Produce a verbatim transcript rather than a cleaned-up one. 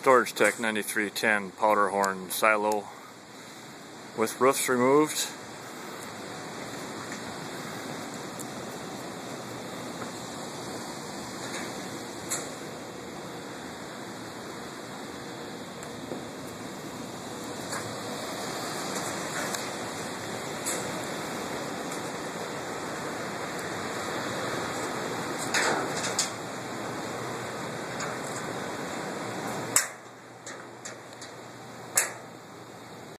StorageTek ninety-three ten Powderhorn silo with roofs removed.